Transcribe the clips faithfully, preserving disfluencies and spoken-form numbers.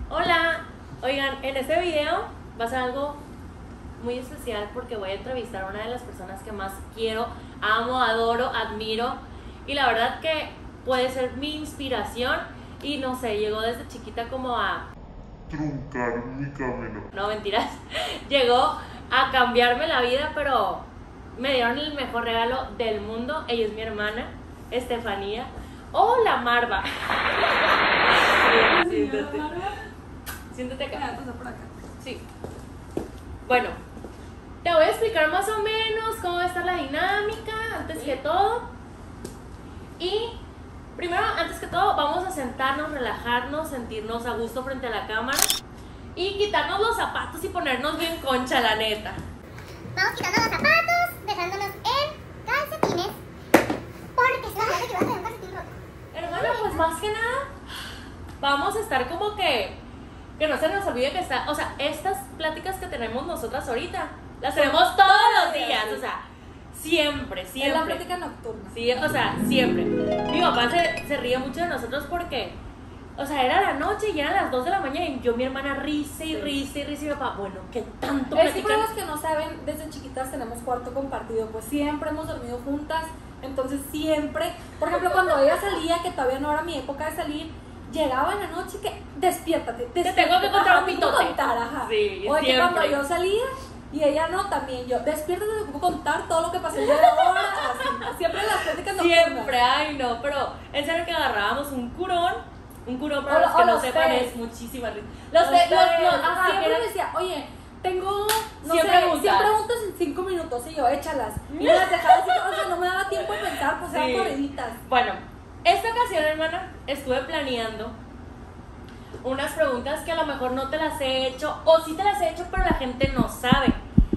Hola, oigan, en este video va a ser algo muy especial porque voy a entrevistar a una de las personas que más quiero, amo, adoro, admiro y la verdad que puede ser mi inspiración y no sé, llegó desde chiquita como a truncar mi camino. No, mentiras, llegó a cambiarme la vida, pero me dieron el mejor regalo del mundo. Ella es mi hermana, Estefanía. Hola, Marva. Siéntate. Siéntate acá. por acá. Sí. Bueno, te voy a explicar más o menos cómo va a estar la dinámica, antes que todo. Y primero, antes que todo, vamos a sentarnos, relajarnos, sentirnos a gusto frente a la cámara y quitarnos los zapatos y ponernos bien concha, la neta. Vamos quitando los zapatos, dejándonos en calcetines, porque si no, fíjate que vas a tener un calcetín roto. Hermana, pues más que nada, vamos a estar como que, que no se nos olvide que está, o sea, estas pláticas que tenemos nosotras ahorita, las tenemos todos los días, o sea, siempre, siempre. Es la plática nocturna. Sí, o sea, siempre. Mi papá se, se ríe mucho de nosotros porque, o sea, era la noche y eran las dos de la mañana y yo, mi hermana, risa y risa y risa y mi papá, bueno, ¿qué tanto Es que para platican? los que no saben, desde chiquitas tenemos cuarto compartido, pues siempre hemos dormido juntas, entonces siempre, por ejemplo, cuando ella salía, que todavía no era mi época de salir, llegaba en la noche que despiértate, despiértate. tengo que contar Ajá, un te tengo que mitote. contar, ajá. Sí, o de que siempre. cuando yo salía y ella no, también yo, despiértate, te puedo contar todo lo que pasó el día de ahora, así, siempre las pláticas nocturnas. Siempre, ay no, pero en serio que agarrábamos un curón, un curón para O los lo- que o no los sepan tés. es muchísima risa. Los Los tés, los, tés, los, ajá, ajá, siempre que me eran- decía, oye, tengo, no cien sé, preguntas. cien preguntas en cinco minutos, y yo, échalas. Y me las dejaba así, o sea, no me daba tiempo de pensar, pues eran Sí. corriditas. Bueno, esta ocasión, hermana, estuve planeando unas preguntas que a lo mejor no te las he hecho, o sí te las he hecho, pero la gente no sabe.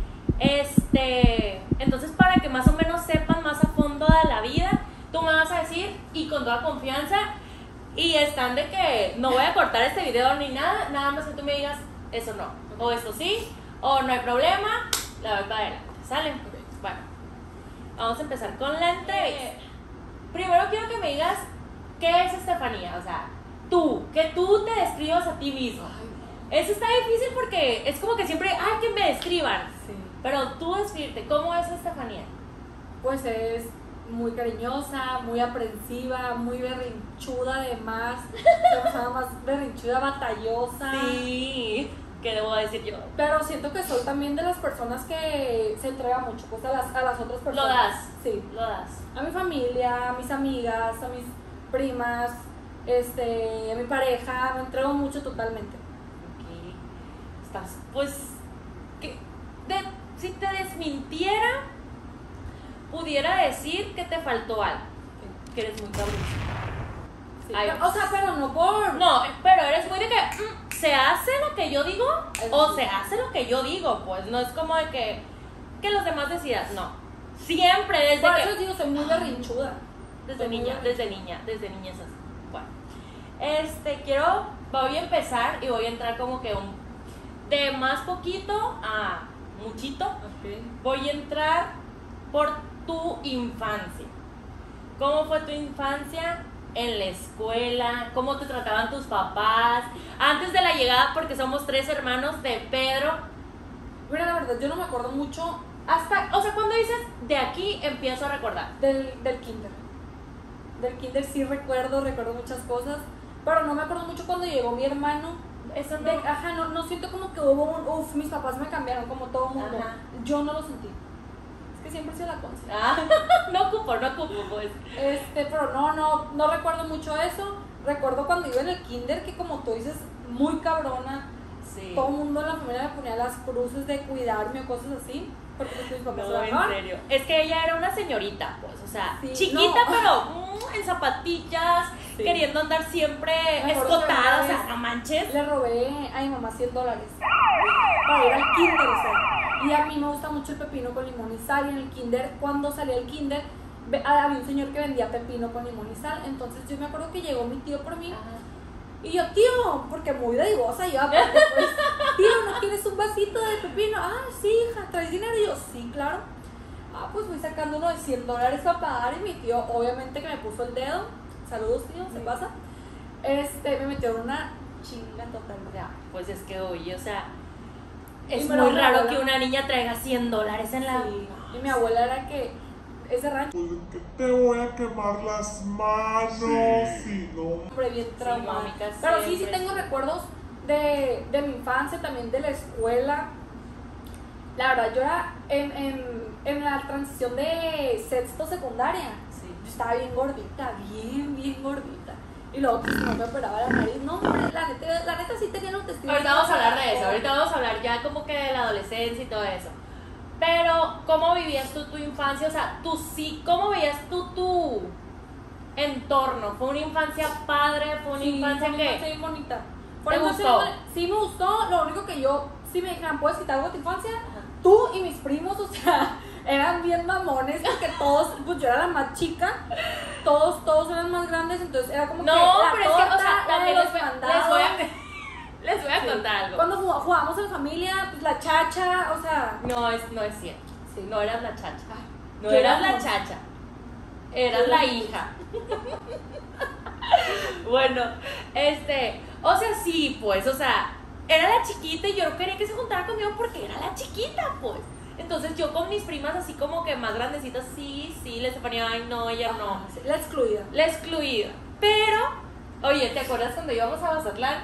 Este, entonces para que más o menos sepan más a fondo de la vida, tú me vas a decir, y con toda confianza, y están de que no voy a cortar este video ni nada, nada más que tú me digas, eso no, o esto sí, o no hay problema, la voy para adelante, ¿sale? Bueno, vamos a empezar con la entrevista. Primero quiero que me digas, ¿qué es Estefanía? O sea, tú, que tú te describas a ti mismo. Eso está difícil porque es como que siempre, ay, que me describan. Sí. Pero tú describirte, ¿cómo es Estefanía? Pues es muy cariñosa, muy aprensiva, muy berrinchuda además, la persona más berrinchuda, batallosa. Sí, ¿qué debo decir yo? Pero siento que soy también de las personas que se entrega mucho, pues a las, a las otras personas. Lo das. Sí. Lo das. A mi familia, a mis amigas, a mis primas, este, a mi pareja, me entrego mucho totalmente. Ok. Estás, pues, que de- si te desmintiera, pudiera decir que te faltó algo. Que eres muy cabrón. Sí. Ay, O sea, pero no por... No, pero eres muy de que mm, se hace lo que yo digo Eso o sí. se hace lo que yo digo, pues no es como de que que los demás decidan, no. Siempre desde Por que eso digo, soy muy berrinchuda. desde soy muy niña, berrinchuda. desde niña, desde niña es así. Bueno, este quiero voy a empezar y voy a entrar como que un de más poquito a muchito. Ok. Voy a entrar por tu infancia. ¿Cómo fue tu infancia en la escuela? ¿Cómo te trataban tus papás? Antes de la llegada, porque somos tres hermanos de Pedro. Mira, la verdad, yo no me acuerdo mucho Hasta, o sea, cuando dices de aquí empiezo a recordar. del, del kinder. Del kinder sí recuerdo, recuerdo muchas cosas, pero no me acuerdo mucho cuando llegó mi hermano. Eso no. De- ajá, no, no siento como que hubo un, uff, mis papás me cambiaron como todo mundo. Ajá. Yo no lo sentí. Es que siempre he sido la concha. Ah, no ocupo, no ocupo, pues. Este, pero no, no, no recuerdo mucho eso. Recuerdo cuando iba en el kinder que, como tú dices, muy cabrona. Sí. Todo el mundo en la familia me ponía las cruces de cuidarme o cosas así. Porque pues, mis papás No, en trabajaban. serio. Es que ella era una señorita, pues, o sea, Sí, chiquita, no. pero mm, en zapatillas, Sí. queriendo andar siempre Me acuerdo que escotada, una o sea, vez no manches. Le robé a mi mamá cien dólares para ir al kinder, o sea. Y a mí me gusta mucho el pepino con limón y sal. Y en el kinder, cuando salí al kinder, ve- había un señor que vendía pepino con limón y sal. Entonces yo me acuerdo que llegó mi tío por mí. Ajá. Y yo, tío, porque muy dadivosa yo, aparte, pues, tío, ¿no quieres un vasito de pepino? Ah, sí, hija, ¿traes dinero? Y yo, sí, claro. Ah, pues voy sacando uno de cien dólares para pagar. Y mi tío, obviamente, que me puso el dedo. Saludos, tío, se pasa. Este, me metió en una chinga total. Ya, pues es que oye, o sea, Y es me lo- muy mi raro abuela- que una niña traiga cien dólares en la... Sí. Y mi abuela era que ese rancho, Pues es que te voy a quemar las manos y no. hombre, bien traumada. mami, casi Pero sí, sí siempre, tengo sí. recuerdos de, de mi infancia, también de la escuela. La verdad, yo era en, en, en la transición de sexto secundaria. Sí. Yo estaba bien gordita, bien, bien gordita. Y luego pues, no me operaba la nariz. No, hombre, la neta, la neta sí tenía un testigo. Ahorita vamos a hablar de eso, ahorita vamos a hablar ya como que de la adolescencia y todo eso. Pero, ¿cómo vivías tú tu infancia? O sea, tú sí, ¿cómo veías tú tu entorno? ¿Fue una infancia padre? ¿Fue una Sí, infancia fue una que...? infancia bien bonita. Por ¿Te ejemplo, gustó? sí, sí me gustó. Lo único que yo, si me dijeran, ¿puedes quitar algo de tu infancia? Ajá. Tú y mis primos, o sea, eran bien mamones porque todos, pues yo era la más chica, todos, todos eran más grandes, entonces era como No, que la pero es que, o torta, sea, la de también los les voy, mandados. les voy a, les voy a Sí. contar algo. Cuando jugá- jugábamos en familia, pues la chacha, o sea, No es, no es cierto. Sí. No eras la chacha. No ¿qué eras la éramos? chacha. Eras ¿Qué la éramos? hija. Bueno, este, o sea, sí, pues, o sea, era la chiquita y yo no quería que se juntara conmigo porque era la chiquita, pues. Entonces yo con mis primas así como que más grandecitas, sí, sí, les ponía, ay, no, ella no. ajá, sí, la excluida. La excluida. Pero, oye, ¿te acuerdas cuando íbamos a Mazatlán?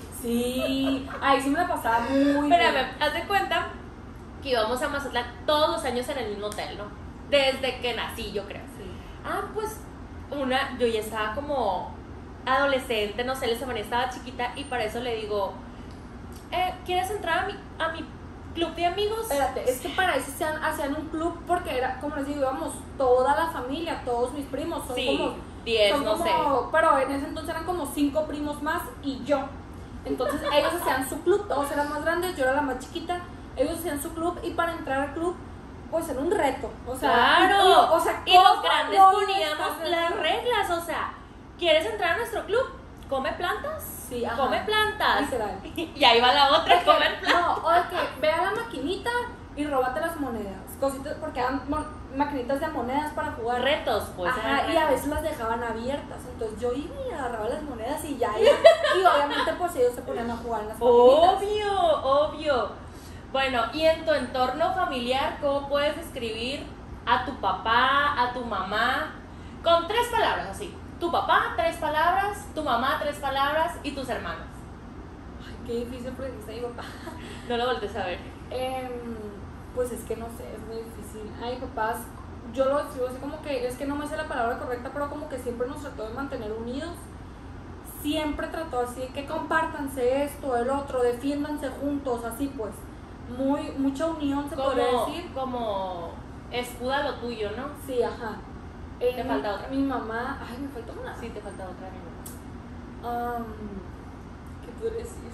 Sí, ahí sí me la pasaba muy bien. Espérame, haz de cuenta que íbamos a Mazatlán todos los años en el mismo hotel, ¿no? Desde que nací, yo creo. Sí. Ah, pues, una, yo ya estaba como adolescente, no sé, la semana estaba chiquita y para eso le digo, eh, ¿quieres entrar a mi, a mi club de amigos? Espérate, es que para eso hacían, hacían un club porque era, como les digo, íbamos toda la familia, todos mis primos, son Sí, como diez, son no como- sé. pero en ese entonces eran como cinco primos más y yo. Entonces ellos hacían su club, todos eran más grandes, yo era la más chiquita, ellos hacían su club y para entrar al club, pues era un reto. O sea, Claro. y, o sea, Y los ¿cómo grandes no poníamos estás las haciendo? reglas, o sea, ¿quieres entrar a nuestro club? Come plantas. Sí, ajá. Come plantas. Literal. Y ahí va la otra, De que- comer plantas. No, o de que ve a la maquinita y róbate las monedas. Cositas, porque eran mon- maquinitas de monedas para jugar. Retos, pues. Ajá, eran y a retos. veces las dejaban abiertas. Entonces yo iba y agarraba las monedas y ya iba. Y obviamente, pues ellos se ponían a jugar en las maquinitas. Obvio, obvio. Bueno, y en tu entorno familiar, ¿cómo puedes describir a tu papá, a tu mamá? Con tres palabras, así. Tu papá, tres palabras, tu mamá, tres palabras y tus hermanos. Ay, qué difícil porque dice mi papá. No lo voltees a ver. Em, pues es que no sé, es muy difícil. Ay, papás, yo lo escribo así como que, es que no me sé la palabra correcta, pero como que siempre nos trató de mantener unidos. Siempre trató así de que compártanse esto, el otro, defiéndanse juntos, así pues. Muy, mucha unión se podría Como, decir. como escuda lo tuyo, ¿no? Sí, ajá. ¿Te Eh, falta otra? Mi mamá, ay, me faltó una. Sí, te falta otra, mi mamá. Am, ¿Qué podría decir?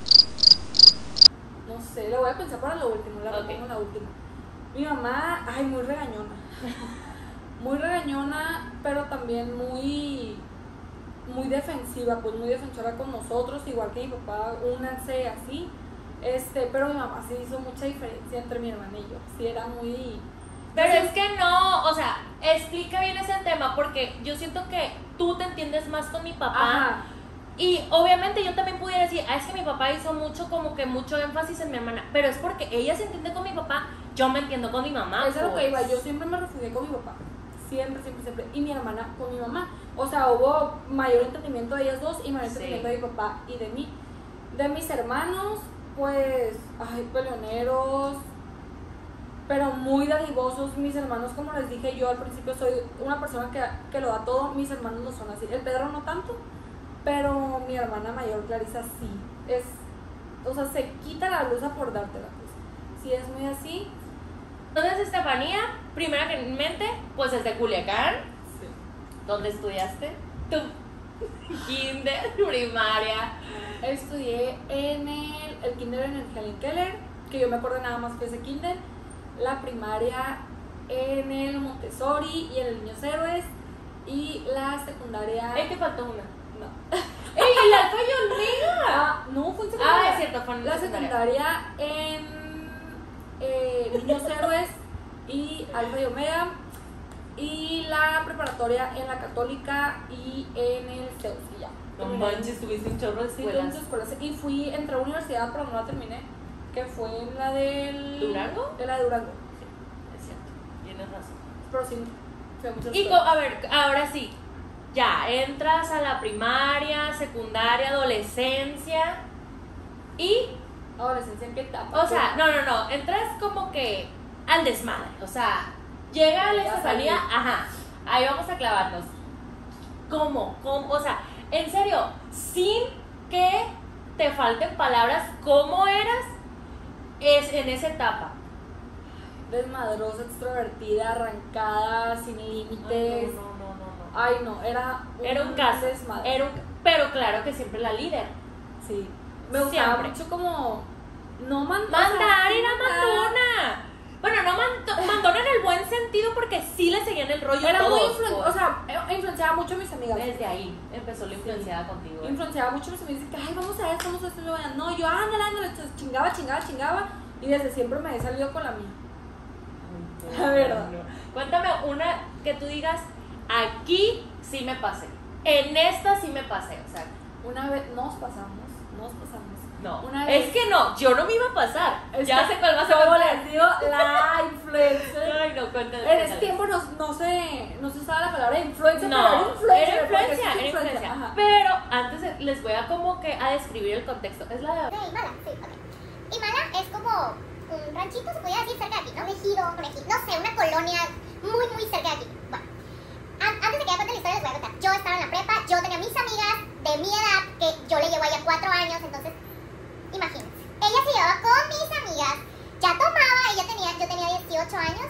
No sé, lo voy a pensar para lo último, la Ok. repongo la última. Mi mamá, ay, muy regañona. Muy regañona, pero también muy muy defensiva, pues muy defensora con nosotros, igual que mi papá, únanse así. Este, pero mi mamá sí hizo mucha diferencia entre mi hermana y yo. Sí, era muy. Pero es que no, o sea, explica bien ese tema porque yo siento que tú te entiendes más con mi papá. Ajá. Y obviamente yo también pudiera decir, ah, es que mi papá hizo mucho, como que mucho énfasis en mi hermana, pero es porque ella se entiende con mi papá, yo me entiendo con mi mamá. Eso es lo que pues. iba, yo siempre me refugié con mi papá, siempre, siempre, siempre, y mi hermana con mi mamá. O sea, hubo mayor entendimiento de ellas dos y mayor Sí. entendimiento de mi papá y de mí. De mis hermanos, pues, ay, peleoneros, pero muy dadivosos. Mis hermanos, como les dije yo al principio, soy una persona que, que lo da todo. Mis hermanos no son así. El Pedro no tanto, pero mi hermana mayor, Clarisa, sí. Es, o sea, se quita la blusa por dártela, pues. Sí, es muy así. Entonces, Estefanía, primera que en mente, pues es de Culiacán, Sí. donde estudiaste tu kinder, primaria. Estudié en el, el kinder en el Helen Keller, que yo me acuerdo nada más que ese kinder. La primaria en el Montessori y en el Niños Héroes. Y la secundaria. Ahí te faltó una. No. ¡Ey, el Alfa y Omega! Ah, no, fue en secundaria. Ah, es cierto, fue en La secundaria. secundaria en eh, Niños Héroes y Alfa y Omega. Y la preparatoria en la Católica y en el Zeus, y ya. No terminé- manches, tuviste un chorro de Sí, escuelas. tuve muchas escuelas. Y fui, entré a universidad, pero no la terminé. Que fue la del. ¿Durango? De la de Durango. Es cierto, tienes razón. Pero sí, fui a muchas Y co- escuelas. a ver, ahora sí, ya entras a la primaria, secundaria, adolescencia y, Adolescencia, ¿en qué etapa? o sea, no, no, no, entras como que al desmadre, o sea, llega la Ya Estefanía, salí. ajá, ahí vamos a clavarnos. ¿Cómo? ¿Cómo? O sea, en serio, sin que te falten palabras, ¿cómo eras es en esa etapa? Desmadrosa, extrovertida, arrancada, sin límites. No, no, no, no, no. Ay, no, era Era un caso, desmadre. era un, pero claro que siempre la líder. Sí. Me gustaba Siempre. mucho como. No man- Mandar o sea, sí era mandar. mandona. Bueno, no mando- mandona en el buen sentido porque sí le seguían el rollo Era muy todos, influen- pues. o sea, eh, influenciaba mucho a mis amigas. Desde ahí empezó la influenciada contigo. ¿eh? Influenciaba mucho a mis amigas. Que, ay, vamos a esto, vamos a esto. Y luego, no, yo, ándale, ándale. Entonces, chingaba, chingaba, chingaba. Y desde siempre me he salido con la mía. No, La verdad. no. Cuéntame una que tú digas, aquí sí me pasé. En esta sí me pasé. O sea, Una vez nos pasamos, nos pasamos. no. Una Es vez- que no, yo no me iba a pasar. Es ya que, sé cuál va a ser. como la- les digo, la influencer. Ay, no, cuéntame. En ese cuéntame. tiempo no, no, se, no se usaba la palabra influencer, No, pero era influencer. era porque influencia, es era influencia. Ajá. Pero antes de- les voy a como que a describir el contexto. Es la de... Ok, Imala, sí, ok. Imala es como un ranchito, se podría decir, cerca de aquí, ¿no? Un ejido, un ejido, no sé, una colonia muy, muy cerca de aquí. Bueno, an- antes de que ya cuente la historia les voy a contar. Yo estaba en la prepa, yo tenía mis amigas de mi edad, que yo le llevo a ella cuatro años, entonces, imagínense. Ella se llevaba con mis amigas, ya tomaba, ella tenía, yo tenía dieciocho años.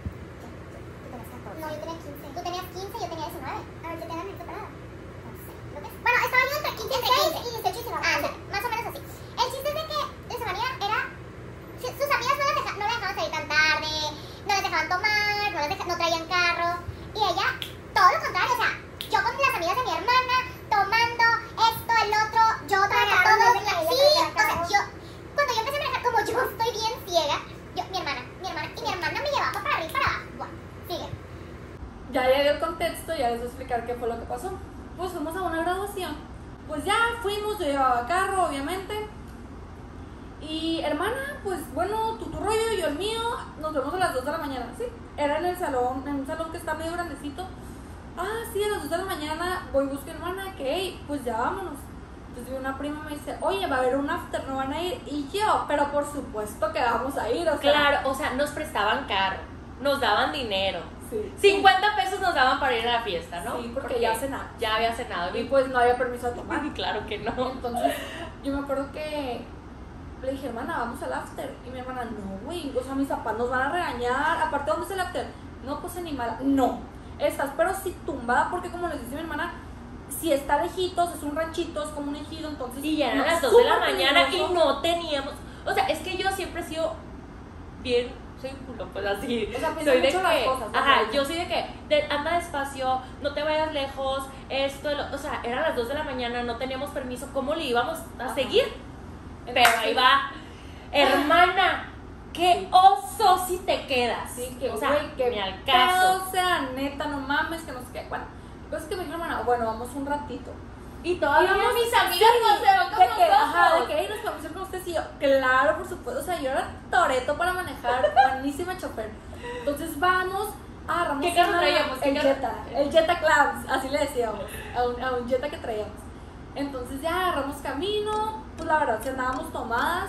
No, yo tenía quince. Tú tenías quince, yo tenía diecinueve. A ver, ¿te quedan bien separadas? No sé. Creo que... Bueno, estaba yo entre quince y dieciséis y dieciocho y diecinueve. Ah, más o menos así. El chiste es de que Estefanía era... Sus amigas no, las deja- no la dejaban salir tan tarde, no las dejaban tomar, no, las deja- no traían carro. Y ella, todo lo contrario, o sea, yo con las amigas de mi hermana, tomando esto, el otro, yo traía Manejaron todo. desde que ella Sí, traía o sea, carro. yo... Cuando yo empecé a manejar, como yo estoy bien ciega, yo, mi hermana, mi hermana, y mi hermana me llevaba para arriba y para abajo. Bueno, sigue. Ya llegué al contexto, ya les voy a explicar qué fue lo que pasó. Pues fuimos a una graduación. Pues ya fuimos, yo llevaba carro, obviamente. Y hermana, pues bueno, tú tu rollo, yo el mío. Nos vemos a las dos de la mañana, ¿sí? Era en el salón, en un salón que está medio grandecito. Ah, sí, a las dos de la mañana voy, busco a hermana, que hey, pues ya vámonos. Entonces una prima me dice, oye, va a haber un after, ¿no van a ir? Y yo, pero por supuesto que vamos a ir, o sea. Claro, o sea, nos prestaban carro, nos daban dinero. Sí. cincuenta pesos nos daban para ir a la fiesta, ¿no? Sí, porque ya cenamos. Ya había cenado. Y pues no había permiso de tomar. claro que no. Entonces, yo me acuerdo que le dije, hermana, vamos al after. Y mi hermana, no, güey, o sea, mis papás nos van a regañar. Aparte, ¿dónde es el after? No, pues en Imala. No, estás, pero sí tumbada, porque como les dice mi hermana, si está lejitos, es un ranchito, es como un ejido, entonces. Y ya eran no, las dos de la súper mañana y peligroso. no teníamos. O sea, es que yo siempre he sido bien. Soy un culo, pues así. O sea, pienso soy de mucho las que. cosas, ¿no? Ajá, yo soy de que de- anda despacio, no te vayas lejos, esto, lo- o sea, eran las dos de la mañana, no teníamos permiso, ¿cómo le íbamos a Ajá. seguir? Entonces, Pero ahí va. Hermana, qué oso si te quedas. Sí, que o sea, güey, que ni al caso. pedo, o sea, neta, no mames, que no sé qué. Bueno, pues es que me dijo hermana, bueno, vamos un ratito. Y todavía Íbamos- mis amigas sí, no se van con de que, nosotros. ajá, de que "Ey, nos podemos ir con ustedes", y yo, claro, por supuesto, o sea, yo era toreto para manejar, buenísima chofer. Entonces vamos, agarramos ¿Qué carro una- traíamos? ¿Qué el carro? Jetta, el Jetta Clouds, así le decíamos, a un, a un Jetta que traíamos. Entonces ya agarramos camino, pues la verdad, si andábamos tomadas,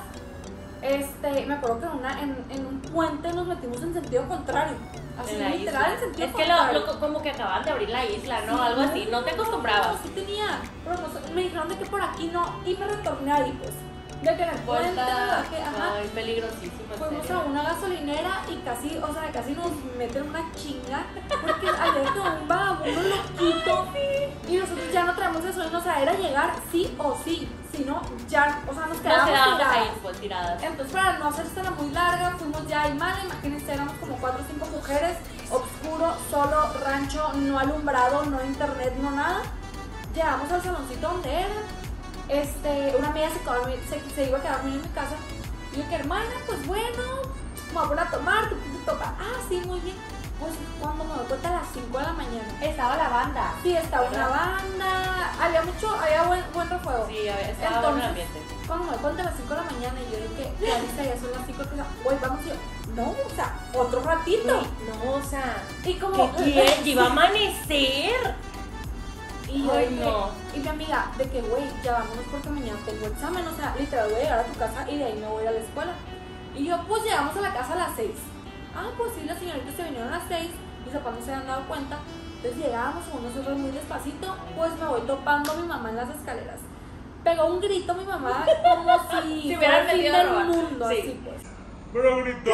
este, me acuerdo que en, una, en, en un puente nos metimos en sentido contrario, así En la literal isla. en sentido Es que lo, contrario. lo- como que acababan de abrir la isla, ¿no? Sí, Algo así, no te acostumbrabas. No, sí tenía, pero no sé, me dijeron de que por aquí no, y me retorné ahí, pues, de que en el puente me bajé, ajá. Ay, peligrosísimo. en Fuimos serio. a una gasolinera y casi, o sea, casi nos meten una chinga porque había como un vagabundo loquito y nosotros ya no traemos gasolina, o sea, era llegar sí o sí, si no, ya, o sea, nos Nos quedábamos quedábamos tiradas. ahí, pues, tiradas. Entonces, para no hacerse la muy larga, fuimos ya a Imala, imagínense, éramos como cuatro o cinco mujeres, oscuro, solo, rancho, no alumbrado, no internet, no nada. Llegamos al saloncito donde era. Este, una amiga se, quedó a dormir- se, se iba a quedar a dormir en mi casa. Y yo, que hermana, pues bueno, me voy a poner a tomar, tú tú toma. Ah, sí, muy bien. Pues cuando me doy cuenta a las cinco de la mañana. Estaba la banda. Sí, estaba una banda, había mucho, había buen, buen refuego. Sí, había- estaba buen ambiente. Cuando me doy cuenta a las cinco de la mañana y yo dije, Clarisa, ya son las cinco, güey, vamos, y yo, no, o sea, otro ratito. No, o sea, Y como, ¿qué quieres? Iba a amanecer. y yo Ay, dije, no. y mi amiga, de que, güey, ya vámonos porque mañana tengo examen, o sea, literal voy a llegar a tu casa y de ahí me voy a ir a la escuela. Y yo, pues llegamos a la casa a las seis. Ah, pues sí, las señoritas se vinieron a las seis, mis papás no se habían dado cuenta. Entonces llegábamos con nosotros muy despacito, pues me voy topando a mi mamá en las escaleras. Pegó un grito mi mamá como si Si fuera hubieran el fin metido a del robar. mundo, Sí. así pues. Pero gritó.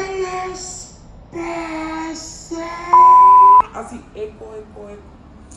Así, eco, eco, eco.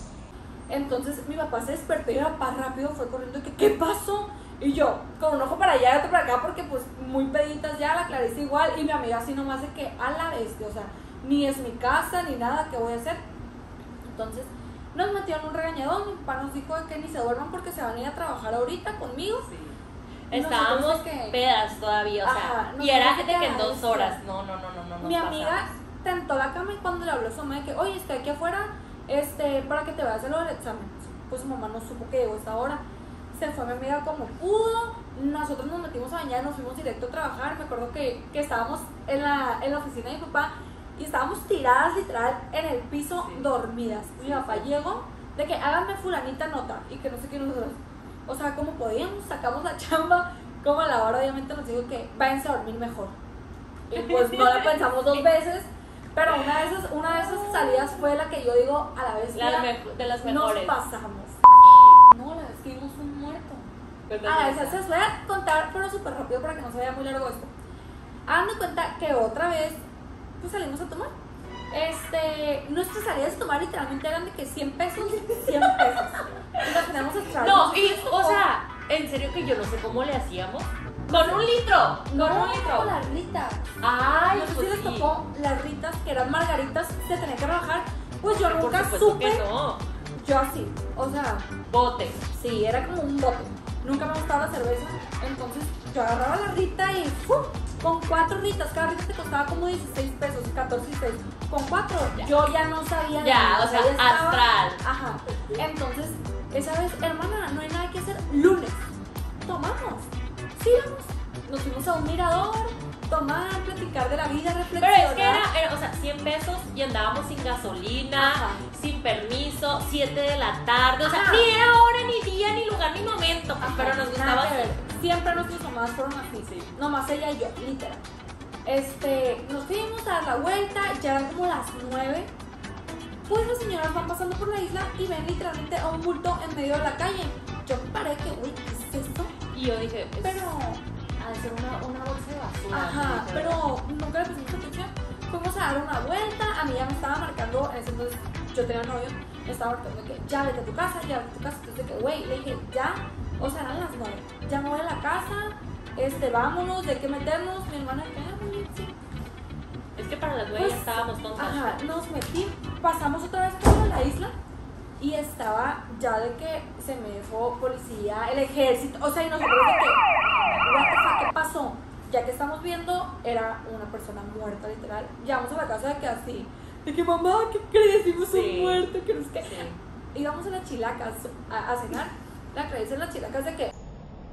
Entonces mi papá se despertó y mi papá rápido fue corriendo y que, ¿qué pasó? Y yo, con un ojo para allá y otro para acá, porque pues muy peditas ya, la Clarisa igual, y mi amiga así nomás de que a la bestia, o sea, ni es mi casa, ni nada, ¿qué voy a hacer? Entonces nos metieron un regañadón, mi papá nos dijo de que ni se duerman porque se van a ir a trabajar ahorita conmigo. Sí. Y Estábamos nosotros de que- pedas todavía, o sea, Ajá, y era nosotros de que de en que, dos "Ay, horas. No, no, no, no, no. nos Mi amiga pasamos. tentó la cama y cuando le habló a su mamá de que, oye, estoy aquí afuera, este, para que te vayas a lo del examen. Pues su mamá no supo que llegó esta hora. Se fue mi amiga como pudo, nosotros nos metimos a bañar, nos fuimos directo a trabajar. Me acuerdo que, que estábamos en la, en la oficina de mi papá y estábamos tiradas literal en el piso, Sí. dormidas. Mi Sí, papá sí. llegó de que háganme fulanita nota y que no sé qué nosotros. O sea, como podíamos, sacamos la chamba, como a la hora obviamente nos dijo que váyanse a dormir mejor. Y pues no la pensamos dos veces, pero una de esas, una de esas salidas fue la que yo digo a la vez La mejo- de las mejores. nos pasamos. No, la vez que vimos un muerto. Perdón, A esa. veces les voy a contar, pero súper rápido para que no se vaya muy largo esto. Hagan de cuenta que otra vez, pues salimos a tomar. Este, nuestras salidas a tomar literalmente eran de que cien pesos, cien pesos. Y las teníamos extra. No, y, o sea, en serio que yo no sé cómo le hacíamos. Con un litro, con no, un litro. las ritas. Ay, No sé pues si les sí. tocó las ritas, que eran margaritas, se tenían que rebajar. Pues yo Por nunca supuesto supe. que no. Yo así, o sea, Botes. sí, era como un bote. Nunca me gustaba la cerveza. Entonces yo agarraba la rita y ¡fum! Con cuatro ritas, cada rita te costaba como dieciséis pesos, catorce, dieciséis. Con cuatro, Ya. yo ya no sabía de Ya, nada, o sea, ya estaba- astral. Ajá. Entonces, esa vez, hermana, no hay nada que hacer. Lunes, tomamos. Sí, vamos. Nos fuimos a un mirador, tomar, platicar de la vida, reflexionar. Pero es que era, era, o sea, cien pesos y andábamos sin gasolina, Ajá. sin permiso, siete de la tarde, o sea, Ajá. ni era hora, ni día, ni lugar, ni momento, Ajá, pero nos nada gustaba que ver. hacer. Siempre nuestras mamás fueron así, Sí. nomás ella y yo, literal. Este, nos fuimos a dar la vuelta, ya eran como las nueve. Pues las señoras van pasando por la isla y ven literalmente a un bulto en medio de la calle. Yo me paré que, uy, ¿qué es esto? Y yo dije, es, Pero, ha de ser una, una bolsa de basura. ajá, dije, pero nunca le pusimos atención. Fuimos a dar una vuelta, a mí ya me estaba marcando, en ese entonces yo tenía novio, me estaba marcando que ya vete a tu casa, ya vete a tu casa. Entonces, de que, güey, le dije, ya, o sea, eran las nueve, ya me voy a la casa, este, vámonos, de qué meternos. Mi hermana, que, ah, muy bien, sí. Es que para las nueve Pues, ya estábamos tontas. Ajá, nos metí, pasamos otra vez por la isla y estaba ya de que se me dejó policía, el ejército, o sea, y nosotros de que, what the fuck, ¿qué pasó? Ya que estamos viendo, era una persona muerta, literal. Llegamos a la casa de que así, de que mamá, ¿qué crees? Vimos Sí. un muerto, que no es que. Sí. Íbamos a las chilacas a, a cenar, la crees en las chilacas de que.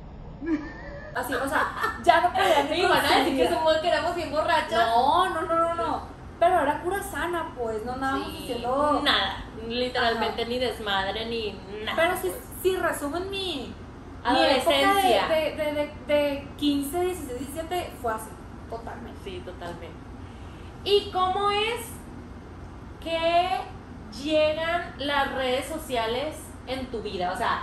Así, o sea, ya no podían Y van a decir que somos somos que éramos bien borrachas. no, no, no, no, no. Pero era cura sana, pues, no andábamos Sí, haciendo. nada, literalmente Ajá. ni desmadre ni nada. Pero si, pues. si resumen mi. Adolescencia. Mi época de, de, de, de, de quince, dieciséis, diecisiete fue así, totalmente. Sí, totalmente. ¿Y cómo es que llegan las redes sociales en tu vida? O sea,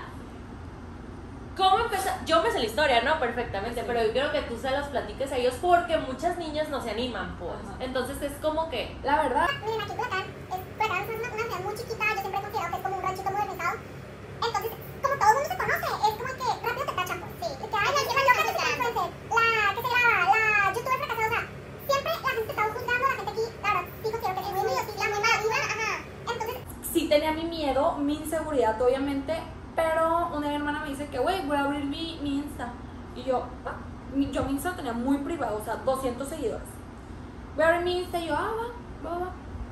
¿cómo empezó? Yo me sé la historia, ¿no? Perfectamente, Sí. pero yo quiero que tú se los platiques a ellos porque muchas niñas no se animan, pues. Ajá. Entonces es como que... La verdad, Miren, aquí Culiacán, es, Culiacán es una, una ciudad muy chiquita, yo siempre he considerado que es como un ranchito modernizado. Entonces, como todo el mundo se conoce, es como que rápido te tachan, pues. Sí, de que, ay, la la loca de influencer, la que se graba, la youtuber fracasada, o sea, siempre la gente te está juzgando, la gente aquí, la verdad, sí considero que es muy humilde, sí, la muy mala vibra, ajá. Entonces, sí tenía mi miedo, mi inseguridad, obviamente. Pero una hermana me dice que, güey, voy a abrir mi, mi Insta. Y yo, ah, mi- yo mi Insta lo tenía muy privado, o sea, doscientos seguidores. Voy a abrir mi Insta y yo, ah, va, va, va.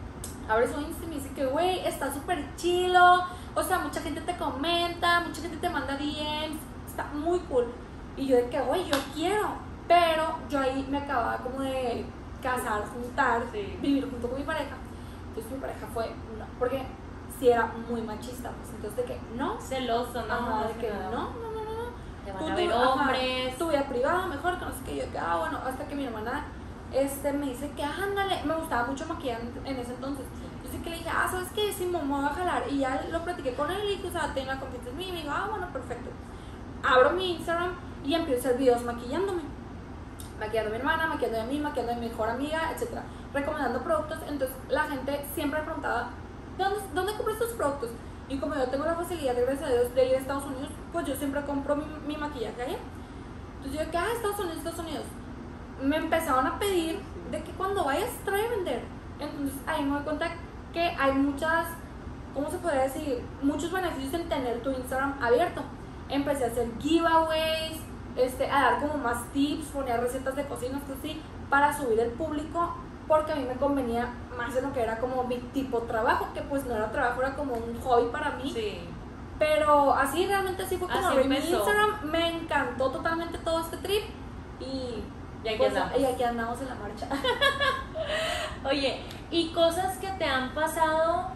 abre su Insta y me dice que, güey, está súper chilo, o sea, mucha gente te comenta, mucha gente te manda D Ms, está muy cool. Y yo de que, güey, yo quiero, pero yo ahí me acababa como de casar, juntar, Sí. vivir junto con mi pareja. Entonces mi pareja fue, no, porque sí era muy machista, pues entonces de que, no, Celoso, ¿no? ajá, de Más que nada. no, no, no, no, no. Te van Tú, a tú, ver ajá, hombres. tu vida privada mejor, que no sé qué, yo que, ah, bueno, hasta que mi hermana este, me dice que, ah, ándale, me gustaba mucho maquillar en, en ese entonces. Yo sé que le dije, ah, ¿sabes qué? Sí, me voy a jalar. Y ya lo platiqué con él y dije, o sea, ten la confianza en mí. Y me dijo, ah, bueno, perfecto. Abro mi Instagram y empiezo a hacer videos maquillándome. Maquillando a mi hermana, maquillando a mí, maquillando a mi mejor amiga, etcétera. Recomendando productos. Entonces la gente siempre me preguntaba, ¿dónde, ¿dónde compras tus productos? Y como yo tengo la facilidad, gracias a Dios, de ir a Estados Unidos, pues yo siempre compro mi, mi maquillaje allá. Entonces yo, que ah, Estados Unidos, Estados Unidos. Me empezaron a pedir de que cuando vayas trae a vender. Entonces ahí me doy cuenta que hay muchas, ¿cómo se podría decir? Muchos beneficios en tener tu Instagram abierto. Empecé a hacer giveaways, este, a dar como más tips, ponía recetas de cocina, cosas así, para subir el público, porque a mí me convenía más en lo que era como mi tipo de trabajo, que pues no era trabajo, era como un hobby para mí. Sí. Pero así, realmente así fue como Así abrí mi empezó. Instagram, me encantó totalmente todo este trip y, Y aquí pues, andamos. y aquí andamos en la marcha. Oye, ¿y cosas que te han pasado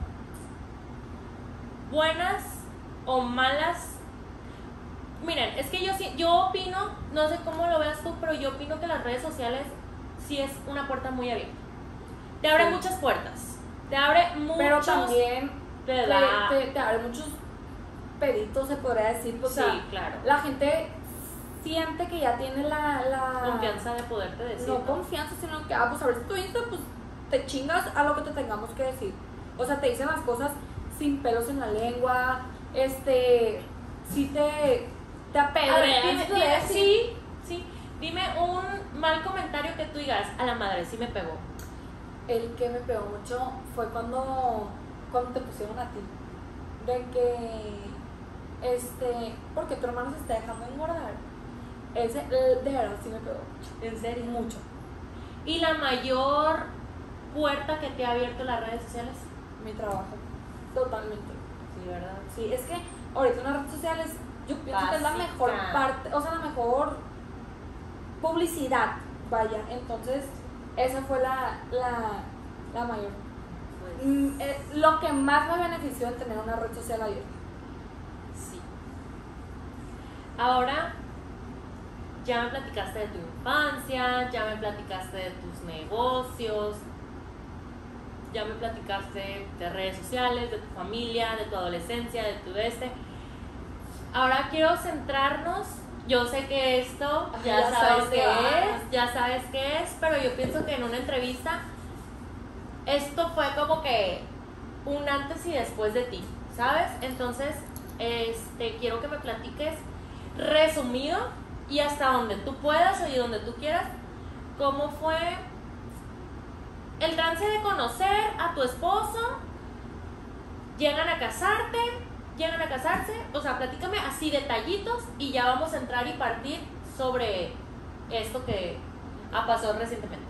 buenas o malas? Miren, es que yo sí- yo opino, no sé cómo lo veas tú, pero yo opino que las redes sociales sí es una puerta muy abierta. Te abre Sí. muchas puertas. Te abre muchos. Pero también te te, da. te, te abre muchos peditos, se podría decir. O sea, Sí, claro. la gente siente que ya tiene la, la Confianza de poderte decir. no ¿no? confianza, sino que, ah, pues a ver si tu Insta, pues te chingas a lo que te tengamos que decir. O sea, te dicen las cosas sin pelos en la lengua, este, si te, te apedrean. A ver, ¿sí dime, se podría dime- decir? sí, sí. Dime un mal comentario que tú digas, a la madre, sí me pegó. El que me pegó mucho fue cuando, cuando te pusieron a ti. De que, este, porque tu hermano se está dejando engordar. Ese, eh, de verdad, sí me pegó mucho. ¿En serio? Mucho. ¿Y la mayor puerta que te ha abierto las redes sociales? Mi trabajo. Totalmente. Sí, ¿verdad? Sí, es que ahorita en las redes sociales yo pienso que es la Básica. mejor parte, o sea, la mejor publicidad, vaya. Entonces, esa fue la, la, la mayor. Pues, Mm, eh, lo que más me benefició de tener una red social abierta. sí. Ahora, ya me platicaste de tu infancia, ya me platicaste de tus negocios, ya me platicaste de redes sociales, de tu familia, de tu adolescencia, de tu este. Ahora quiero centrarnos. Yo sé que esto ya, Ya sabes sabes qué qué va. es, ya sabes qué es, pero yo pienso que en una entrevista esto fue como que un antes y después de ti, ¿sabes? Entonces, este, quiero que me platiques resumido y hasta donde tú puedas y donde tú quieras, cómo fue el trance de conocer a tu esposo, llegan a casarte, llegan a casarse, o sea, platícame así detallitos y ya vamos a entrar y partir sobre esto que ha pasado recientemente.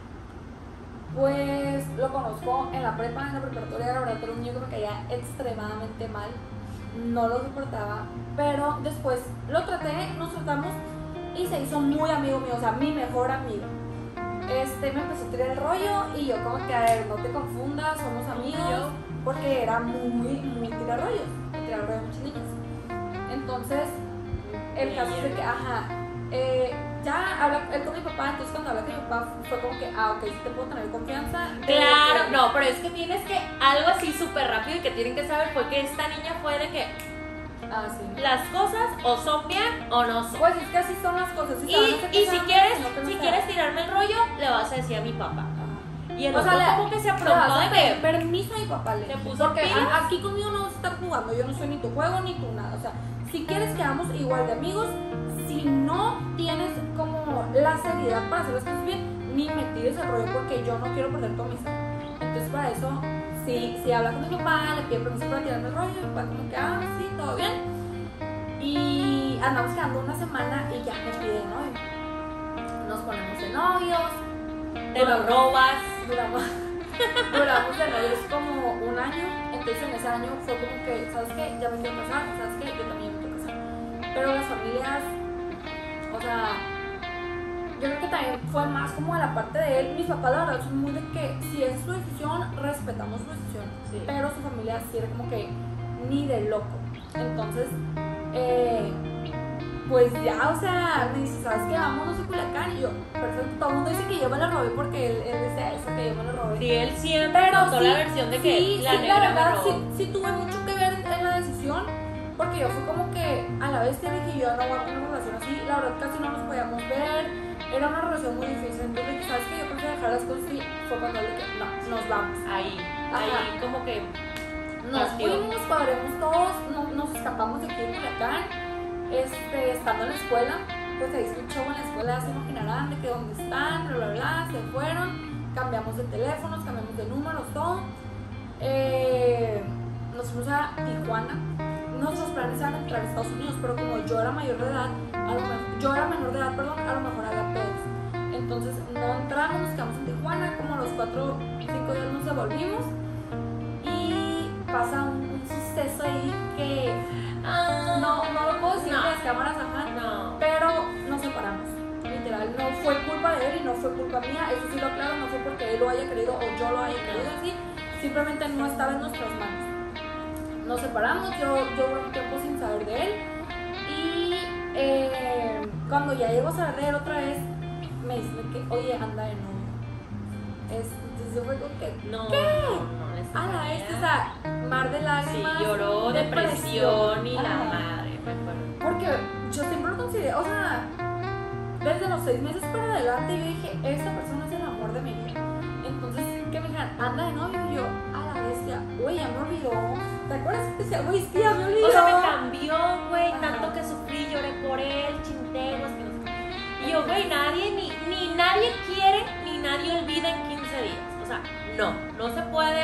Pues lo conozco en la prepa, en la preparatoria, la verdad, era un niño que me caía extremadamente mal, no lo soportaba, pero después lo traté, nos tratamos y se hizo muy amigo mío, o sea, mi mejor amigo. Este, me empezó a tirar el rollo y yo como que, a ver, no te confundas, somos amigos, porque era muy, muy tirar rollos, tirar rollos a muchas niñas. Entonces, el caso es de que, ajá, eh, ya habla él con mi papá, entonces cuando habla con mi papá fue como que, ah, ok, sí te puedo tener confianza. Claro, Eh, no, pero es que tienes que, algo así súper rápido y que tienen que saber fue que esta niña fue de que Ah, sí. las cosas o son bien o no son. Pues es que así son las cosas. Y, se van a hacer y que si sean, quieres, sino que no si sean. quieres tirarme el rollo, le vas a decir a mi papá. Ajá. Y el O sea, otro le- como que se Le vas afrontó a de pedir que permiso a mi papá, le ¿Te puso porque pilas? a- aquí conmigo no vas a estar jugando, yo no soy ni tu juego ni tu nada. O sea, si quieres quedamos igual de amigos, si no tienes como la seriedad para hacer las cosas bien, ni me tires el rollo porque yo no quiero perder tu amistad. Entonces para eso, si, si habla con mi papá, le pide permiso para tirarme el rollo, mi papá como que, ah, sí, todo bien. Y andamos quedando una semana y ya me pide novio. Nos ponemos de novios. te lo robas. Duramos, Duramos de novios como un año, entonces en ese año fue como que, ¿sabes qué? Ya me quiero casar, ¿sabes qué? Yo también me quiero casar. Pero las familias, o sea, yo creo que también fue más como de la parte de él. Mis papás la verdad son muy de que si es su decisión, respetamos su decisión, Sí. pero su familia sí era como que ni de loco. Entonces, eh, pues ya, o sea, me dice, ¿sabes qué? Vámonos a Culiacán. Y yo, perfecto, todo el mundo dice que yo me la robé porque él, él decía eso, que yo me la robé. Sí, él siempre Pero contó sí, la versión de que sí, la sí, negra la verdad, me robó. sí, sí tuve mucho que ver en la decisión, porque yo fue como que a la vez te dije, yo no aguanto una relación así, la verdad casi no nos podíamos ver, era una relación muy difícil, entonces dije, ¿sabes qué? Yo prefiero dejar las cosas así, fue cuando le dije, no, nos vamos. Ahí, Ajá. ahí como que Nos partió. fuimos, cuadremos todos, no- nos escapamos de aquí en Culiacán, este, estando en la escuela, pues ahí escuchó en la escuela, se imaginarán de que dónde están, bla, bla, bla, se fueron, cambiamos de teléfonos, cambiamos de números, todo. Eh, nos fuimos a Tijuana. Nuestros planes eran entrar a Estados Unidos, pero como yo era mayor de edad, a lo mejor, yo era menor de edad, perdón, a lo mejor había pedos. Entonces no entramos, nos quedamos en Tijuana, como a los cuatro, cinco días nos devolvimos y pasa un, un suceso ahí que Ah, no, no lo puedo decir no. con las cámaras, ajá, No. pero nos separamos. Literal, no fue culpa de él y no fue culpa mía, eso sí lo aclaro, no fue porque él lo haya querido o yo lo haya querido así, simplemente no estaba en nuestras manos. Nos separamos, yo, yo duré un tiempo sin saber de él y eh, cuando ya llego a saber de él otra vez, me dicen que, oye, anda de novio. Es, entonces yo fue como que, No, ¿qué? no, no, esta A la manera. vez, o sea, mar de Sí, lágrimas. lloró, depresión y la Ajá. madre, me acuerdo. Porque yo siempre lo consideré, o sea, desde los seis meses para adelante yo dije, esta persona es el amor de mi vida. Entonces, que me dijeron, anda de novio, y yo, a la bestia, güey, ya me olvidó. ¿Te acuerdas que decía, güey, sí, ya me olvidó? O sea, me cambió, güey, Ajá. tanto que sufrí, lloré por él, chinteros, que no sé qué. Y yo, güey, nadie, ni, ni nadie quiere, ni nadie olvida en quince días. O sea, no, no se puede.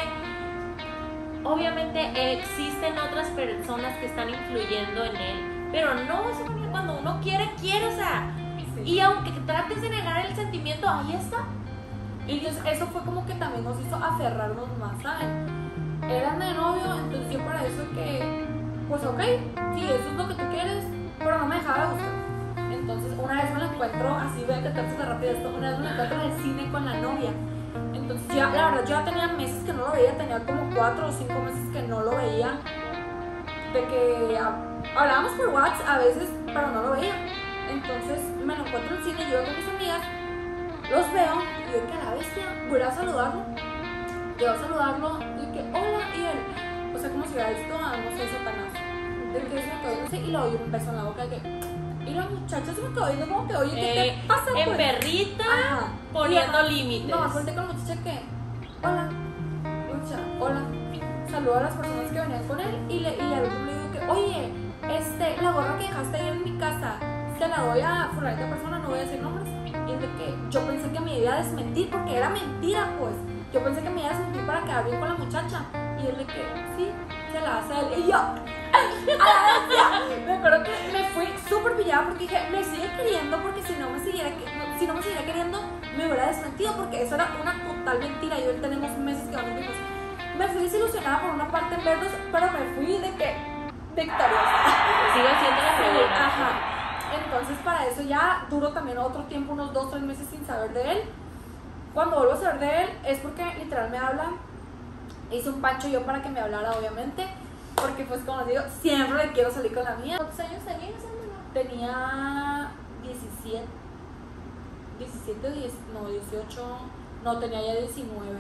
Obviamente existen otras personas que están influyendo en él, pero no, eso es cuando uno quiere, quiere, o sea, Sí. y aunque trates de negar el sentimiento, ahí está. Y entonces eso fue como que también nos hizo aferrarnos más, ¿saben? Eran de novio, entonces yo para eso que, pues ok, sí, eso es lo que tú quieres, pero no me dejaba de gustar. Entonces una vez me lo encuentro, así voy a contar súper rápido esto, una vez me lo encuentro en el cine con la novia. Entonces ya, la verdad, yo ya tenía meses que no lo veía, tenía como cuatro o cinco meses que no lo veía. De que a- hablábamos por WhatsApp a veces, pero no lo veía. Entonces me lo encuentro en el cine, yo con mis amigas, los veo, y yo que a la bestia, voy a saludarlo. Yo a saludarlo, y que hola, y él, o sea, como si hubiera visto a, no sé, Satanás. De que se me quedó, no sé, y le doy un beso en la boca, de que, y la muchacha se me quedó viendo como que, oye, ¿qué Eh, te pasa, en pues? perrita, Ajá. poniendo Y, límites. no, volteé con la muchacha que, hola, muchacha, hola. Saludo a las personas que venían con él y, le, y al último le digo que, oye, este, la gorra que dejaste ahí en mi casa, se la doy a fulanita persona, no voy a decir nombres. Y es de que yo pensé que me iba a desmentir porque era mentira, pues. Yo pensé que me iba a desmentir para quedar bien con la muchacha. Y él de que, sí, se la hace a él. Y yo, ¡a la bestia! Me acuerdo que me fui súper pillada porque dije, me sigue queriendo porque si no me siguiera, que- no- si no me siguiera queriendo, me hubiera desmentido porque eso era una total mentira. Yo y él tenemos meses que vamos vivos. Me fui desilusionada por una parte en verlos, pero me fui de que victoriosa. Sigo siendo la Sí, reina. ajá. Entonces para eso ya duró también otro tiempo, unos dos, tres meses sin saber de él. Cuando vuelvo a saber de él es porque literal me habla. Hice un pancho yo para que me hablara, obviamente. Porque pues como les digo, siempre le quiero salir con la mía. ¿Cuántos años tenías, Ángela? Tenía diecisiete. diecisiete, diez, no, dieciocho. No, tenía ya diecinueve.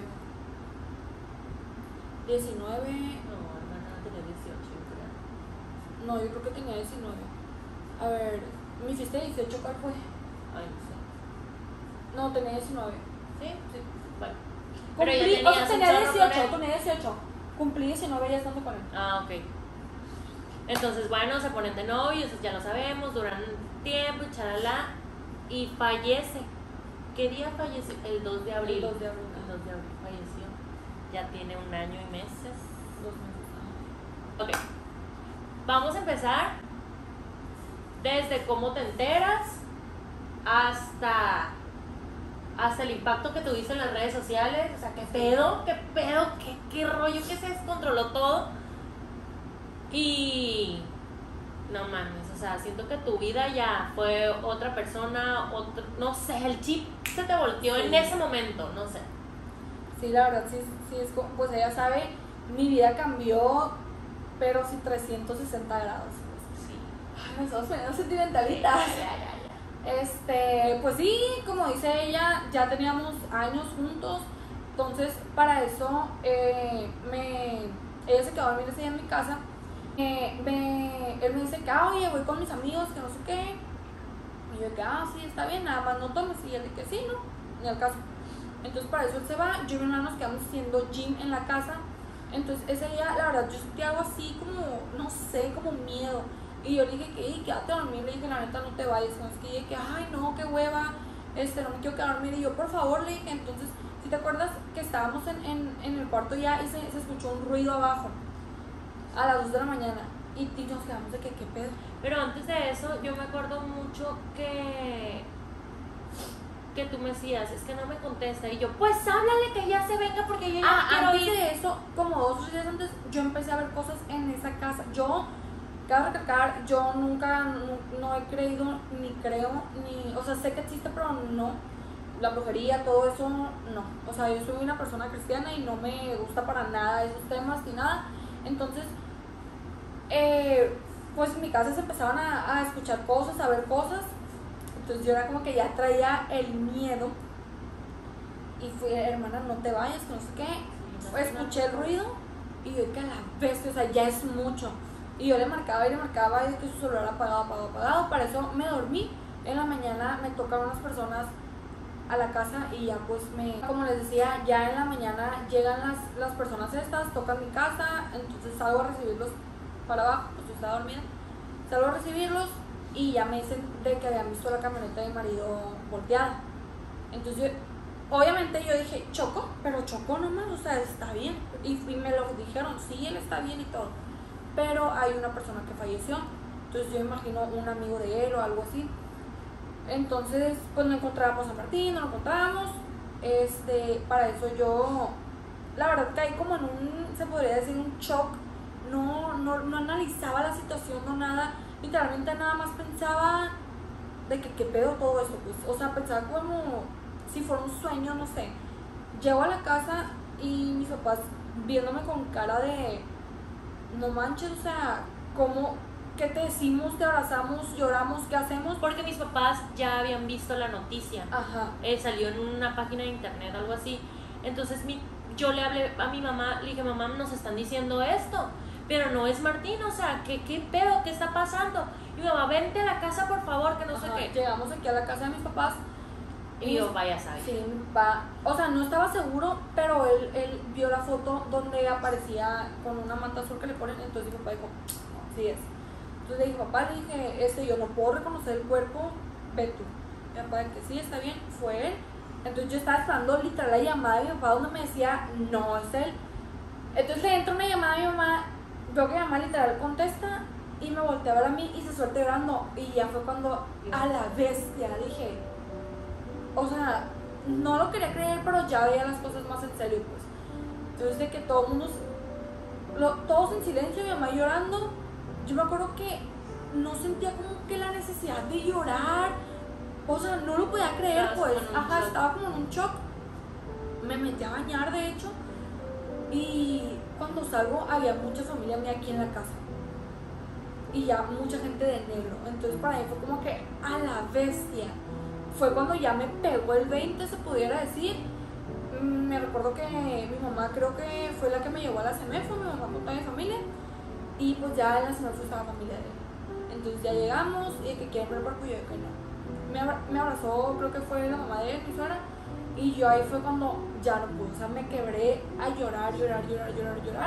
diecinueve. No, hermana, tenía dieciocho, yo creo. No, yo creo que tenía diecinueve. A ver, mi fiesta de dieciocho, ¿cuál fue? Ay, no sé. No, tenía diecinueve. Sí, sí, bueno. Pero ya Cumplí, o sea, tenías un tenía chorro con dieciocho, él. tenía dieciocho. Cumplí diecinueve ya estando con él. Ah, ok. Entonces, bueno, se ponen de novios, ya lo sabemos, duran tiempo, charalá, y fallece. ¿Qué día falleció? El dos de abril. El dos de abril. El dos de abril falleció. Ya tiene un año y meses. Dos meses. Ok. Vamos a empezar desde cómo te enteras hasta hasta el impacto que tuviste en las redes sociales, o sea, qué pedo, qué pedo, qué, qué rollo, que se descontroló todo. Y no mames, o sea, siento que tu vida ya fue otra persona, otro, no sé, el chip se te volteó sí. en ese momento, no sé. Sí, la verdad, sí, sí es como, pues ella sabe, mi vida cambió, pero sí trescientos sesenta grados. Sí. Ay, me estamos poniendo sentimentalitas. Ya, ya, ya, ya. Este, pues sí, como dice ella, ya teníamos años juntos, entonces para eso eh, me, ella se quedó a dormir ese día en mi casa. Eh, me, él me dice que, ah, oye, voy con mis amigos, que no sé qué. Y yo que, ah, sí, está bien, nada más no tomes. Y él de que sí, no, ni al caso. Entonces para eso él se va, yo y mi hermano nos quedamos haciendo gym en la casa. Entonces ese día, la verdad, yo sentí algo así como, no sé, como miedo. Y yo le dije que, quédate a dormir, le dije, la neta, no te vayas. Entonces que dije que, ay, no, qué hueva, este, no me quiero quedar a dormir. Y yo, por favor, le dije, entonces, si te acuerdas que estábamos en, en, en el cuarto ya y se, se escuchó un ruido abajo a las dos de la mañana y, y nos quedamos de que qué pedo. Pero antes de eso yo me acuerdo mucho que que tú me decías, es que no me contesta, y yo, pues háblale que ya se venga porque yo ya ah, quiero antes ir. de eso, como dos o tres días antes, yo empecé a ver cosas en esa casa. Yo, cabe recalcar, yo nunca, no, no he creído, ni creo, ni, o sea, sé que existe, pero no, la brujería, todo eso, no. O sea, yo soy una persona cristiana y no me gusta para nada esos temas ni nada. Entonces, eh, pues en mi casa se empezaban a, a escuchar cosas, a ver cosas. Entonces yo era como que ya traía el miedo. Y fui, hermana, no te vayas, que no sé qué. Pues escuché el ruido y yo que a la bestia, o sea, ya es mucho. Y yo le marcaba y le marcaba y que su celular apagado, apagado, apagado. Para eso me dormí. En la mañana me tocaron unas personas a la casa y ya pues me, como les decía, ya en la mañana llegan las, las personas estas, tocan mi casa, entonces salgo a recibirlos para abajo, pues yo estaba dormida, salgo a recibirlos y ya me dicen de que habían visto la camioneta de mi marido volteada. Entonces yo, obviamente yo dije, choco, pero chocó nomás, o sea, está bien, y, y me lo dijeron, sí, él está bien y todo, pero hay una persona que falleció, entonces yo imagino un amigo de él o algo así. Entonces, pues no encontrábamos a Martín, no lo encontrábamos. Este, para eso yo, la verdad caí como en un, se podría decir, un shock. No, no, no analizaba la situación, no nada. Literalmente nada más pensaba de que qué pedo todo eso, pues. O sea, pensaba como si fuera un sueño, no sé. Llego a la casa y mis papás viéndome con cara de, no manches, o sea, ¿cómo? ¿Qué te decimos? ¿Te abrazamos? ¿Lloramos? ¿Qué hacemos? Porque mis papás ya habían visto la noticia. Ajá. Eh, salió en una página de internet, algo así. Entonces mi, yo le hablé a mi mamá, le dije, mamá, nos están diciendo esto, pero no es Martín, o sea, ¿qué, qué pedo? ¿Qué está pasando? Y mi mamá, vente a la casa, por favor, que no Ajá. sé qué. Llegamos aquí a la casa de mis papás. Y yo, vaya, ¿sabes? Sí, va. O sea, no estaba seguro, pero él, él vio la foto donde aparecía con una manta azul que le ponen, entonces mi papá dijo, no, sí es. Entonces le dije, papá, le dije, este, yo no puedo reconocer el cuerpo, ve tú. Mi papá de que sí, está bien, fue él. Entonces yo estaba esperando literal la llamada de mi papá donde me decía, no, es él. Entonces le entra una llamada a mi mamá, veo que mi mamá literal contesta y me voltea a ver a mí y se suelta llorando. Y ya fue cuando a la bestia dije, o sea, no lo quería creer, pero ya veía las cosas más en serio, pues. Entonces de que todo el mundo, lo, todos en silencio, mi mamá llorando. Yo me acuerdo que no sentía como que la necesidad de llorar, o sea, no lo podía creer, Estabas pues, como en un ajá, shock. estaba como en un shock. Me metí a bañar, de hecho, y cuando salgo había mucha familia mía aquí en la casa y ya mucha gente de negro, entonces para mí fue como que a la bestia. Fue cuando ya me pegó el veinte, se pudiera decir. Mm, Me recuerdo que mi mamá creo que fue la que me llevó a la CEMEFO, mi mamá con toda mi familia. Y pues ya en la semana estaba la familia de él. Entonces ya llegamos y de que quieren ver el cuerpo y yo de que no. Me, abra me abrazó, creo que fue la mamá de él, mi suegra. Y yo ahí fue cuando ya no pude. O sea, me quebré a llorar, llorar, llorar, llorar, llorar.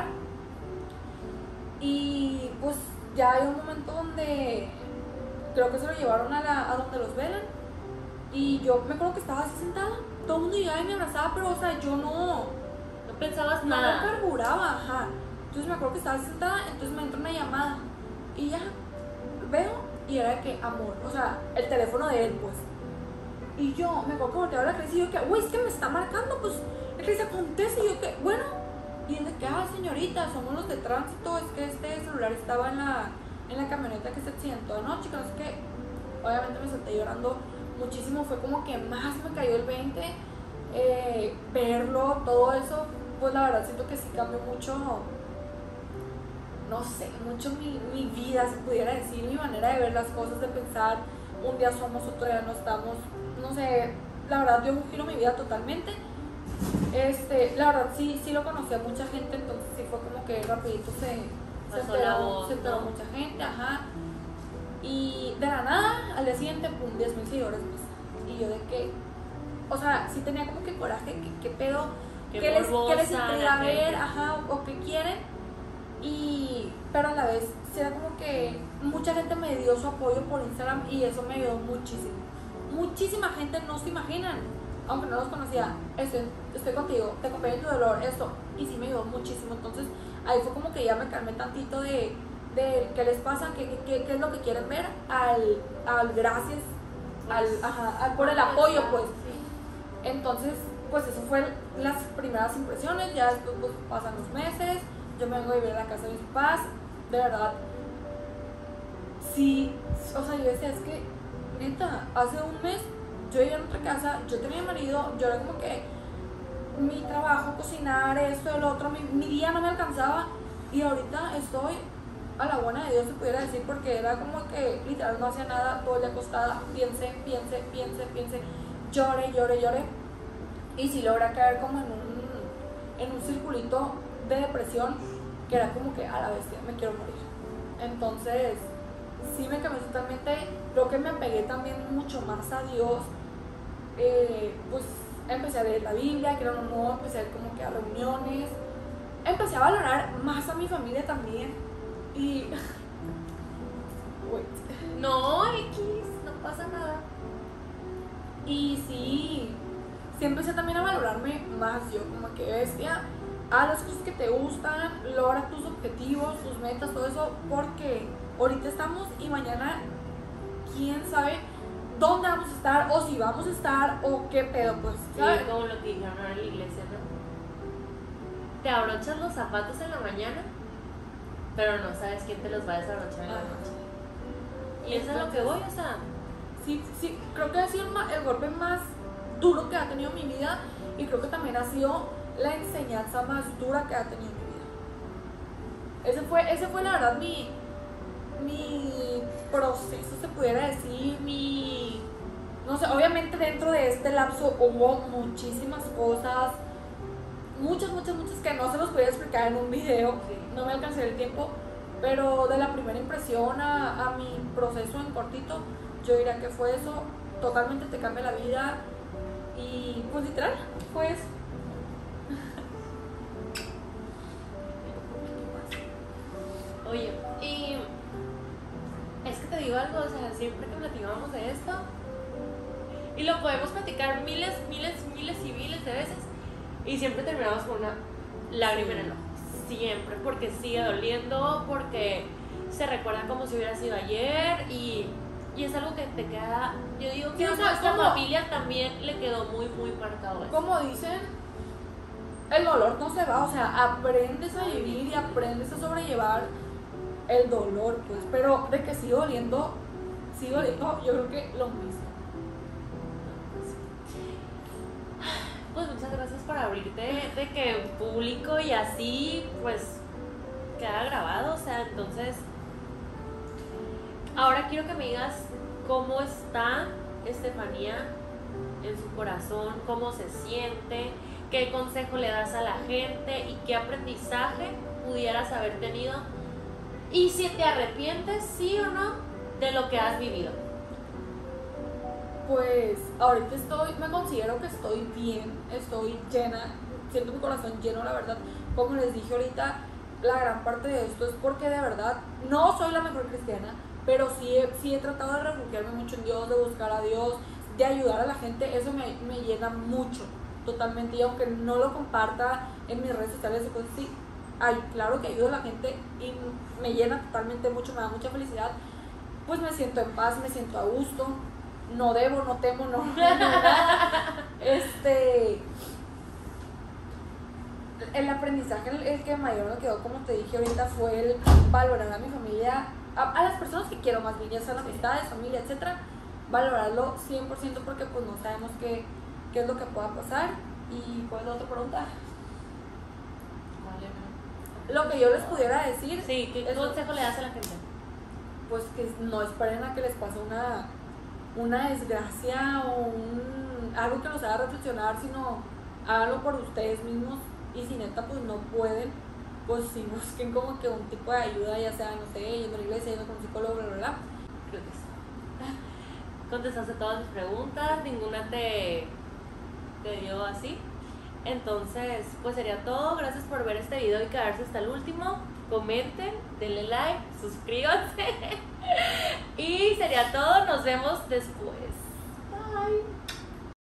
Y pues ya hay un momento donde creo que se lo llevaron a, la, a donde los velan. Y yo me acuerdo que estaba así sentada. Todo el mundo llegaba y me abrazaba, pero o sea, yo no... No pensabas No nada. me carburaba, ajá. Entonces me acuerdo que estaba sentada, entonces me entró una llamada y ya veo y era de que amor, o sea, el teléfono de él, pues. Y yo me acuerdo que volteaba a la Cris y yo que, güey, es que me está marcando, pues la Cris se contesta y yo que, bueno, y él de que, ah, señorita, somos los de tránsito, es que este celular estaba en la, en la camioneta que se accidentó anoche, que no sé qué. Obviamente me solté llorando muchísimo, fue como que más me cayó el veinte, eh, verlo, todo eso, pues la verdad siento que sí cambió mucho, no sé, mucho mi, mi vida, se pudiera decir, mi manera de ver las cosas, de pensar, un día somos, otro día no estamos, no sé, la verdad dio un giro mi vida totalmente. Este, la verdad sí, sí lo conocí a mucha gente, entonces sí fue como que rapidito se, se Pasó enteró, la voz, se enteró ¿no? mucha gente, ajá. Y de la nada, al día siguiente, pum, diez mil seguidores más. Y yo de que, o sea, sí tenía como que coraje, que, que pedo, Qué que les, morbosa que les intriga la ver, gente. ajá, o, o qué quieren. Y, pero a la vez, sí era como que mucha gente me dio su apoyo por Instagram y eso me ayudó muchísimo. Muchísima gente, no se imaginan, aunque no los conocía, estoy, estoy contigo, te acompaño en tu dolor, esto, y sí me ayudó muchísimo. Entonces ahí fue como que ya me calmé tantito de, de qué les pasa, qué, qué, qué es lo que quieren ver, al, al gracias, al, ajá, al- por el apoyo, pues. Entonces, pues eso fue las primeras impresiones, ya después pues, pasan los meses, yo me vengo a vivir a la casa de mis papás, de verdad, sí, o sea, yo decía, es que, neta, hace un mes yo vivía en otra casa, yo tenía marido, yo era como que mi trabajo, cocinar, esto, el otro, mi, mi día no me alcanzaba y ahorita estoy a la buena de Dios, se pudiera decir, porque era como que literal no hacía nada, todo el día acostada, piense, piense, piense, piense, llore, llore, llore y sí logré caer como en un, en un circulito de depresión que era como que a la bestia, me quiero morir. Entonces sí me cambió totalmente, creo que me apegué también mucho más a Dios, eh, pues empecé a leer la Biblia, que era lo nuevo, empecé a ir como que a reuniones, empecé a valorar más a mi familia también y... Wait. No, X, no pasa nada. Y sí, sí empecé también a valorarme más yo, como que bestia, haz las cosas que te gustan, logra tus objetivos, tus metas, todo eso, porque ahorita estamos y mañana quién sabe dónde vamos a estar, o si vamos a estar, o qué pedo, pues, Sí, ¿sabes? como lo que dijeron ahora en la iglesia, ¿no? Te abrochas los zapatos en la mañana, pero no sabes quién te los va a desabrochar en la Ajá. noche. Y eso es lo que voy, o sea, Sí, sí, creo que ha sido el, ma- el golpe más duro que ha tenido mi vida y creo que también ha sido la enseñanza más dura que ha tenido mi vida. Ese fue, ese fue la verdad mi, mi proceso, se pudiera decir, mi... No sé, obviamente dentro de este lapso hubo muchísimas cosas, muchas, muchas, muchas que no se los podía explicar en un video, Sí. no me alcancé el tiempo, pero de la primera impresión a, a mi proceso en cortito, yo diría que fue eso, totalmente te cambia la vida y pues literal, fue eso. oye, y es que te digo algo, o sea, siempre que platicamos de esto, y lo podemos platicar miles, miles, miles y miles de veces, y siempre terminamos con una lágrima en el ojo, siempre, porque sigue doliendo, porque se recuerda como si hubiera sido ayer, y, y es algo que te queda, yo digo que Sí, o a sea, nuestra como- familia también le quedó muy, muy marcado eso. Como dicen, el dolor no se va, o sea, aprendes a vivir y aprendes a sobrellevar el dolor, pues, pero de que sigue doliendo, sigue doliendo, yo creo que lo mismo. Pues muchas gracias por abrirte de que en público y así, pues queda grabado, o sea, entonces ahora quiero que me digas cómo está Estefanía en su corazón, cómo se siente, qué consejo le das a la gente y qué aprendizaje pudieras haber tenido y si te arrepientes, sí o no, de lo que has vivido. Pues ahorita estoy, me considero que estoy bien, estoy llena, siento mi corazón lleno, la verdad. Como les dije ahorita, la gran parte de esto es porque de verdad no soy la mejor cristiana, pero sí he, sí he tratado de refugiarme mucho en Dios, de buscar a Dios, de ayudar a la gente, eso me, me llena mucho, totalmente. Y aunque no lo comparta en mis redes sociales o cosas así, ay, claro que ayudo a la gente y me llena totalmente mucho, me da mucha felicidad, pues me siento en paz, me siento a gusto. no debo, no temo, no, no nada. Este, el aprendizaje, el, el que mayor me quedó, como te dije ahorita, fue el valorar a mi familia, a, a las personas que quiero más bien, ya sean amistades, familia, etcétera, valorarlo cien por ciento porque pues no sabemos qué, qué es lo que pueda pasar. ¿Y cuál es la otra pregunta? Lo que yo les pudiera decir, Sí, ¿qué es- consejo le das a la gente? pues que no esperen a que les pase una, una desgracia o un, algo que los haga reflexionar, sino háganlo por ustedes mismos, y si neta pues no pueden, pues si busquen como que un tipo de ayuda, ya sea, no sé, yendo a la iglesia, yendo con un psicólogo, bla, bla, bla. Creo que sí. Contestaste todas mis preguntas, ninguna te, te dio así. Entonces, pues sería todo. Gracias por ver este video y quedarse hasta el último. Comenten, denle like, suscríbanse. Y sería todo. Nos vemos después. Bye.